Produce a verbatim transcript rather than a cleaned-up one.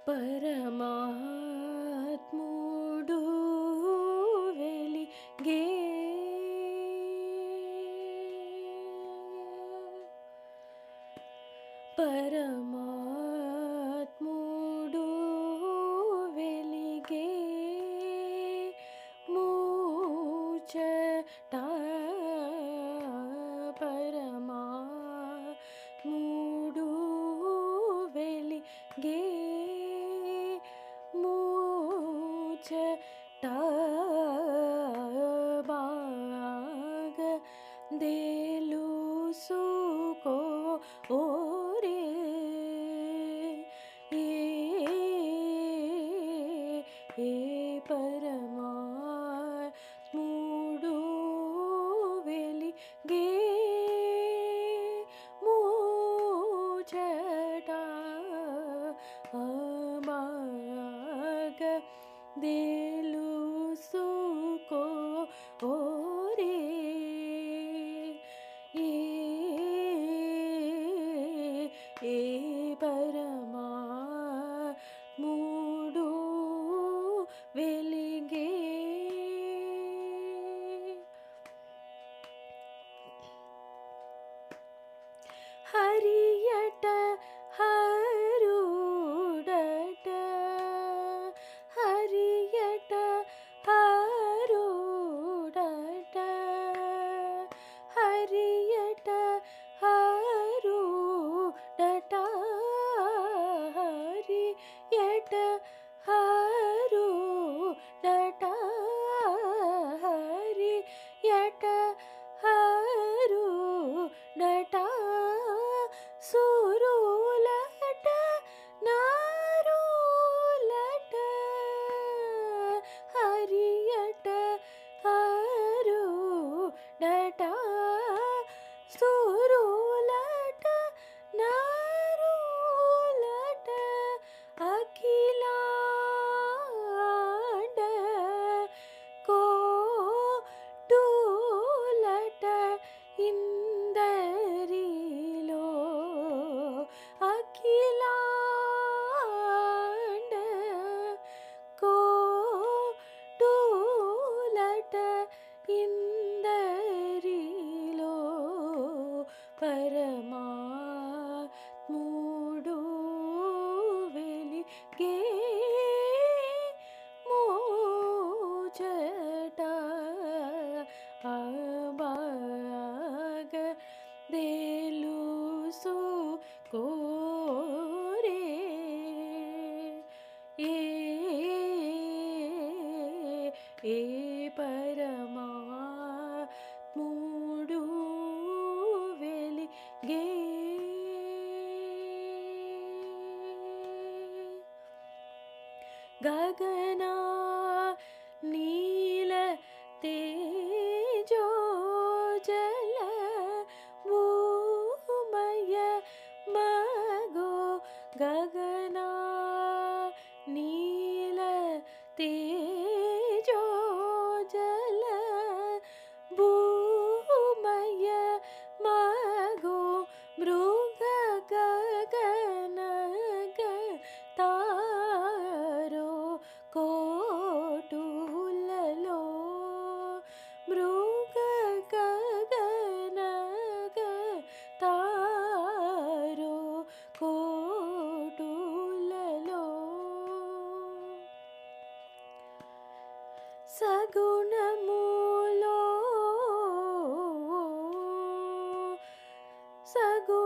పరమాత్ముడు వెలిగే పరమాత్ముడు వెలిగే మూచట పరమాత్ముడు వెలిగే మూచట బాగ తెలుసుకో ఓరే ఏ ఏ పరమాత్ముడు వెలిగే మూచట బాగ తెలుసుకో ఓరే ఏ ఏ పరమాత్ముడు వెలిగే హరియట హరుడట హరియట హరుడట హరియట హరుడట హరియట హరుడట హరియట హరుడట సురులట నారులట హరియట హరుడట సురులట నారులట అఖిలాండ కోటులట ఇందరిలో అఖిలాండ కోటులట ఇందరిలో పరమాత్ముడు వెలిగే మూచట బాగ తెలుసుకోరే ఏ ఏ పరమాత్ముడు వెలిగే గగనా నీల తేజో జల భూమయ మగో గగనా నీల తేజో జల భూమయ మగో మృగ గగన తారో కోటులలో మృగ గగన తారో కోటులలో సగుణములో సగు